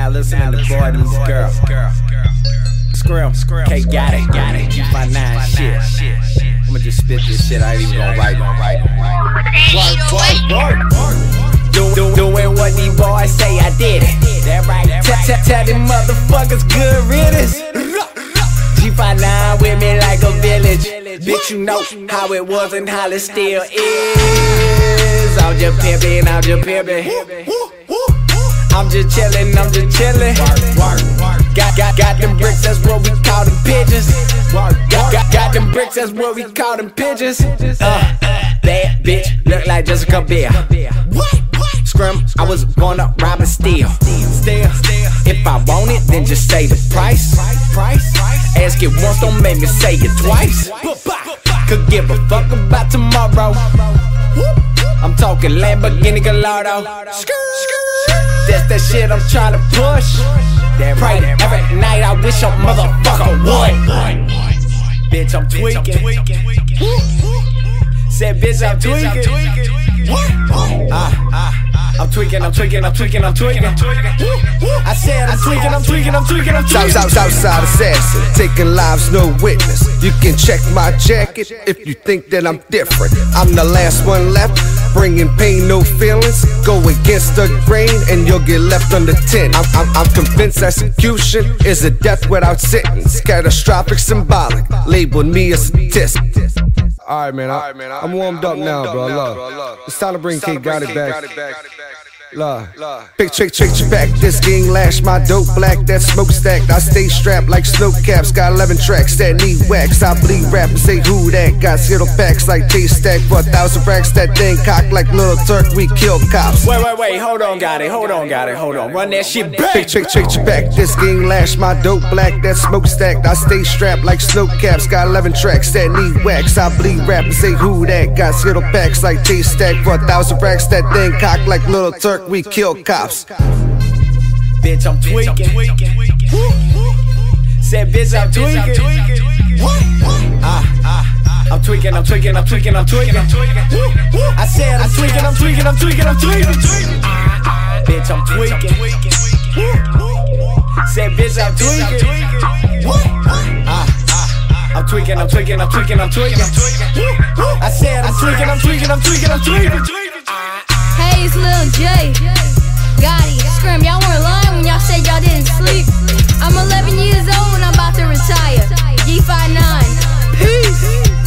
now listening to Boy Meets Girl. Scrim, K got it, G59 shit. I'ma just spit this shit, I ain't even gonna write it. Doing what these boys say, I did it. That right, tell them motherfuckers good riddance. G59 with me like a village. Bitch, you know how it was and how it still is. I'm just pimpin', I'm just chillin', Got them bricks, that's what we call them pigeons. Got them bricks, that's what we call them pigeons. Bad bitch, look like Jessica Biel. Scrim, I was gonna rob and steal. If I want it, then just say the price. Ask it once, don't make me say it twice. Could give a fuck about tomorrow. I'm talking Lamborghini Gallardo. That's that shit I'm tryna push. Pray every night, I wish a motherfucker would. Bitch, I'm tweaking. Said bitch, I'm tweaking. I'm tweaking. I said I'm tweaking. Southside assassin, taking lives, no witness. You can check my jacket if you think that I'm different. I'm the last one left, bringing pain, no feelings. Go against the grain and you'll get left on the tin. I'm convinced execution is a death without sentence. Catastrophic, symbolic, labeled me a statistic. Alright man, I'm warmed up now, bro. Love. It's time to bring K Got It back. Love. Picture back, this gang lash, my dope black, that smoke stacked. I stay strapped like snow caps, got 11 tracks that need wax. I bleed rap and say who that, got Skittle packs like taste stack for 1,000 racks. That thing cocked like Little Turk, we kill cops. Wait, hold on, got it, hold on. Run that shit back. Picture back, this gang lash, my dope black, that smoke stacked. I stay strapped like snow caps, got 11 tracks that need wax. I bleed rap and say who that, got Skittle packs like taste stack for 1,000 racks. That thing cocked like Little Turk, we kill cops. Bitch, I'm tweaking. Said bitch, I'm tweaking. I'm tweaking. I said I'm tweaking. Bitch, I'm tweaking. Said bitch, I'm tweaking. I'm tweaking. I said I'm tweaking. Hey, it's Lil J. Gotti, Scrim, y'all weren't lying when y'all said y'all didn't sleep. I'm 11 years old and I'm about to retire. G59. Peace.